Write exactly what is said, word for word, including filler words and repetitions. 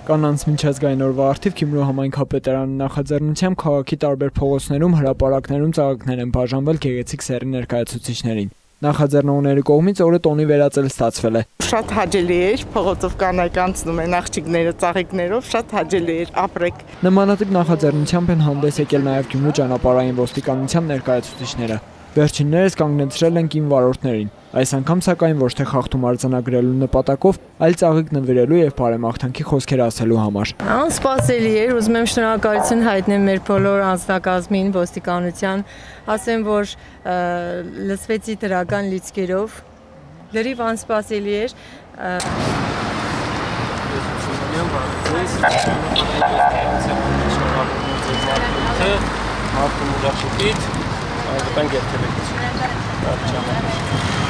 Կանանց միջազգային օրվա առթիվ Գյումրու համայնքապետարանի նախաձեռնությամբ քաղաքի տարբեր փողոցներում, հրապարակներում ծաղիկներ են բաժանվել գեղեցիկ սեռի ներկայացուցիչներին։ Նախաձեռնողների կողմից օրը տոնի վերածել ստացվել է։ Շատ հաճելի էր, փողոցով կանայք անցնում են աղջիկները ծաղիկներով, շատ հաճելի էր, ապրեք։ Նմանատիպ նախաձեռնությամբ են հանդես եկել նաև Գյումրու ճանապարհային ոստիկանության ներկայացուցիչները։ Վերջիններս կանգնեցրել են կին վարորդներին։ Այս անգամ սակայն ոչ թե խախտում արձանագրելու նպատակով, այլ ծաղիկ նվիրելու եւ բարեմաղթանքի խոսքեր ասելու համար։ Անսպասելի էր, ուզում եմ շնորհակալություն հայտնել մեր բոլոր անձնակազմին, ոստիկանության, ասեմ, որ լսվեցի դրական լիցքերով, լրիվ անսպասելի էր։ Մարդու ուրախ շփիտ, այդպես երթևեկություն։